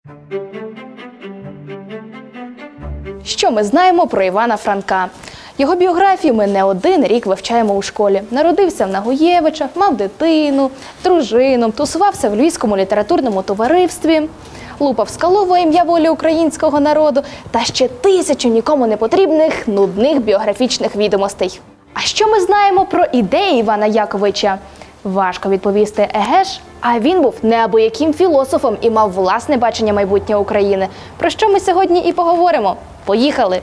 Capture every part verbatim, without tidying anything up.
Що ми знаємо про Івана Франка? Його біографію ми не один рік вивчаємо у школі. Народився в Нагуєвичах, мав дитину, дружину, тусувався в Львівському літературному товаристві, лупав скалове ім'я волі українського народу та ще тисячу нікому не потрібних нудних біографічних відомостей. А що ми знаємо про ідеї Івана Яковича? Важко відповісти, еге ж, а він був неабияким філософом і мав власне бачення майбутнього України. Про що ми сьогодні і поговоримо. Поїхали!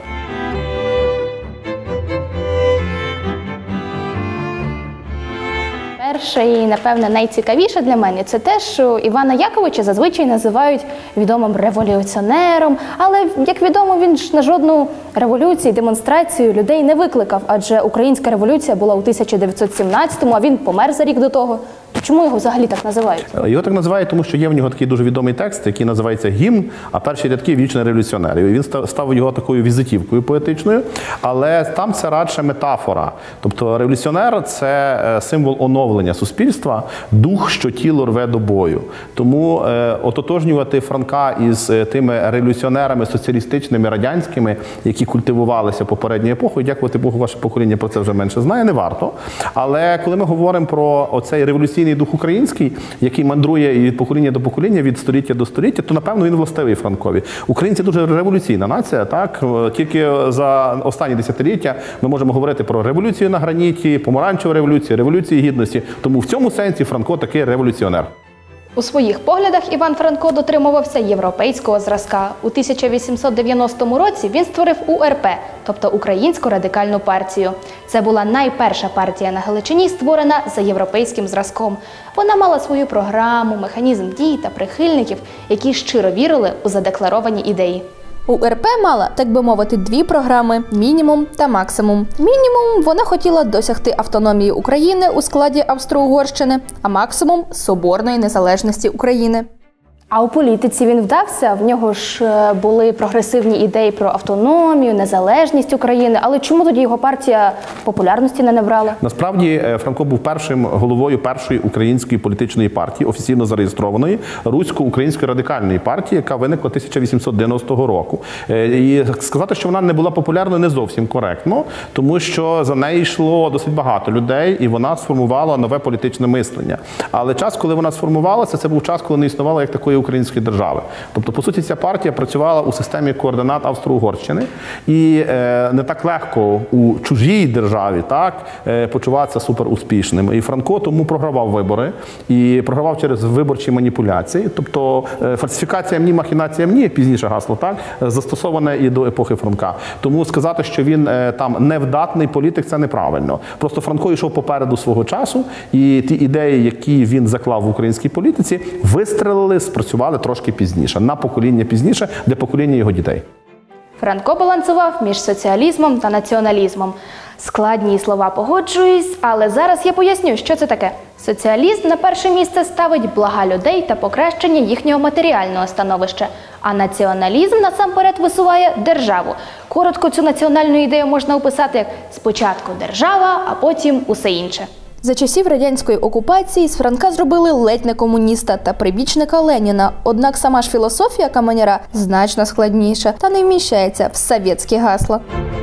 Перше і, напевне, найцікавіше для мене – це те, що Івана Яковича зазвичай називають відомим революціонером, але, як відомо, він ж на жодну революцію, демонстрацію людей не викликав, адже українська революція була у тисяча дев'ятсот сімнадцятому, а він помер за рік до того. Чому його взагалі так називають? Його так називають, тому що є в нього такий дуже відомий текст, який називається «Гімн», а перші рядки «Вічний революціонер». І він став його такою візитівкою поетичною, але там це радше метафора. Тобто революціонер – це символ оновлення суспільства, дух, що тіло рве до бою. Тому е, ототожнювати Франка із тими революціонерами соціалістичними, радянськими, які культивувалися попередньою епохою, дякувати Богу, ваше покоління про це вже менше знає, не варто. Але коли ми говоримо про оцей революційний дух український, який мандрує від покоління до покоління, від століття до століття, то, напевно, він властивий Франкові. Українці дуже революційна нація, так? Тільки за останні десятиліття ми можемо говорити про революцію на граніті, помаранчеву революцію, революцію гідності. Тому в цьому сенсі Франко такий революціонер. У своїх поглядах Іван Франко дотримувався європейського зразка. У тисяча вісімсот дев'яностому році він створив У Ер Пе, тобто Українську радикальну партію. Це була найперша партія на Галичині, створена за європейським зразком. Вона мала свою програму, механізм дій та прихильників, які щиро вірили у задекларовані ідеї. У Ер Пе мала, так би мовити, дві програми – мінімум та максимум. Мінімум – вона хотіла досягти автономії України у складі Австро-Угорщини, а максимум – соборної незалежності України. А у політиці він вдався? В нього ж були прогресивні ідеї про автономію, незалежність України. Але чому тоді його партія популярності не набрала? Насправді, Франко був першим головою першої української політичної партії, офіційно зареєстрованої, Русько-української радикальної партії, яка виникла тисяча вісімсот дев'яностого року. І сказати, що вона не була популярною, не зовсім коректно, тому що за нею йшло досить багато людей, і вона сформувала нове політичне мислення. Але час, коли вона сформувалася, це був час, коли не існувало як такої української держави. Тобто, по суті, ця партія працювала у системі координат Австро-Угорщини, і е, не так легко у чужій державі, так, е, почуватися суперуспішним. І Франко тому програвав вибори, і програвав через виборчі маніпуляції. Тобто, е, фальсифікація МНІ, махінація МНІ, пізніше гасло, так, застосоване і до епохи Франка. Тому сказати, що він е, там невдатний політик, це неправильно. Просто Франко йшов попереду свого часу, і ті ідеї, які він заклав в українській політиці, вистрелили, спрацювали трошки пізніше, на покоління пізніше, для покоління його дітей. Франко балансував між соціалізмом та націоналізмом. Складні слова, погоджуюсь, але зараз я поясню, що це таке. Соціалізм на перше місце ставить блага людей та покращення їхнього матеріального становища, а націоналізм насамперед висуває державу. Коротко цю національну ідею можна описати як «спочатку держава, а потім усе інше». За часів радянської окупації з Франка зробили ледь не комуніста та прибічника Леніна. Однак сама ж філософія каменяра значно складніша та не вміщається в совєтські гасла.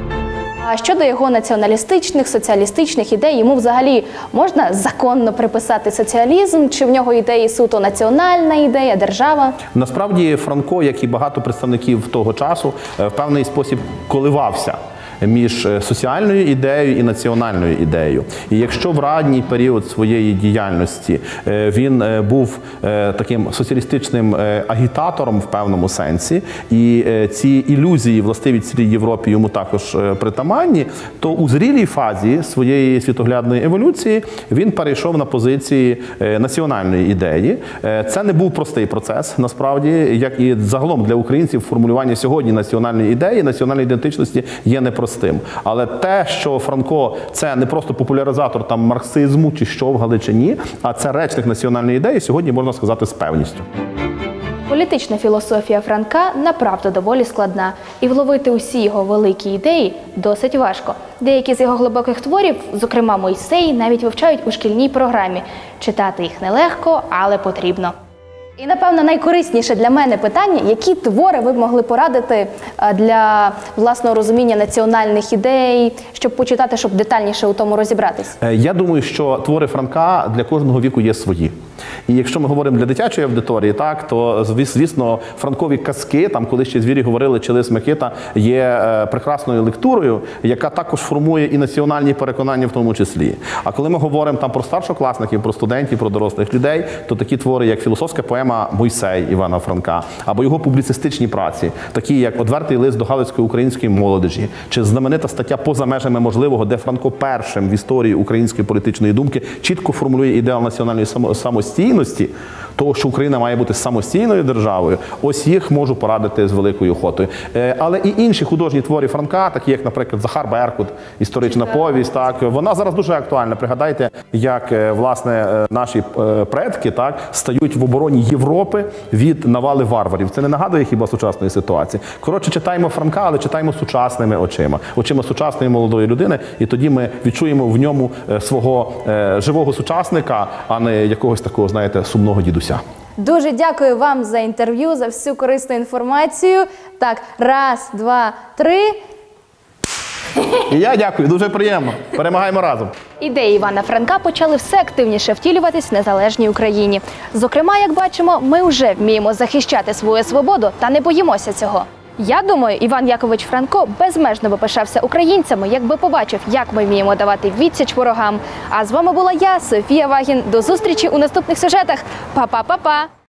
А щодо його націоналістичних, соціалістичних ідей, йому взагалі можна законно приписати соціалізм? Чи в нього ідеї суто національна ідея, держава? Насправді Франко, як і багато представників того часу, в певний спосіб коливався між соціальною ідеєю і національною ідеєю. І якщо в ранній період своєї діяльності він був таким соціалістичним агітатором в певному сенсі, і ці ілюзії, властиві цілій Європі, йому також притаманні, то у зрілій фазі своєї світоглядної еволюції він перейшов на позиції національної ідеї. Це не був простий процес, насправді, як і загалом для українців формулювання сьогодні національної ідеї, національної ідентичності є непростим. Але те, що Франко – це не просто популяризатор там марксизму чи що в Галичині, а це речник національної ідеї, сьогодні можна сказати з певністю. Політична філософія Франка направду доволі складна, і вловити усі його великі ідеї досить важко. Деякі з його глибоких творів, зокрема «Мойсей», навіть вивчають у шкільній програмі. Читати їх нелегко, але потрібно. І, напевно, найкорисніше для мене питання, які твори ви б могли порадити е, для власного розуміння національних ідей, щоб почитати, щоб детальніше у тому розібратись? Е, Я думаю, що твори Франка для кожного віку є свої. І якщо ми говоримо для дитячої аудиторії, так, то, звісно, франкові казки, там, коли ще звірі говорили, чи лис Микита, є е, прекрасною лектурою, яка також формує і національні переконання в тому числі. А коли ми говоримо там про старшокласників, про студентів, про дорослих людей, то такі твори, як філософська поема «Мойсей» Івана Франка, або його публіцистичні праці, такі як «Одвертий лист до галицької української молодежі», чи знаменита стаття «Поза межами можливого», де Франко першим в історії української політичної думки чітко формулює ідеал національної самостійності, того, що Україна має бути самостійною державою, ось їх можу порадити з великою охотою. Але і інші художні твори Франка, такі як, наприклад, Захар Беркут, історична повість, так, вона зараз дуже актуальна. Пригадайте, як, власне, наші предки, так, стають в обороні Європи від навали варварів. Це не нагадує хіба сучасної ситуації? Коротше, читаємо Франка, але читаємо сучасними очима, очима сучасної молодої людини, і тоді ми відчуємо в ньому свого живого сучасника, а не якогось такого, знаєте, сумного дідуся. Дуже дякую вам за інтерв'ю, за всю корисну інформацію. Так, раз, два, три. І я дякую, дуже приємно. Перемагаємо разом. Ідеї Івана Франка почали все активніше втілюватись в незалежній Україні. Зокрема, як бачимо, ми вже вміємо захищати свою свободу та не боїмося цього. Я думаю, Іван Якович Франко безмежно би пишався українцями, якби побачив, як ми вміємо давати відсіч ворогам. А з вами була я, Софія Вагін. До зустрічі у наступних сюжетах. Па-па-па-па!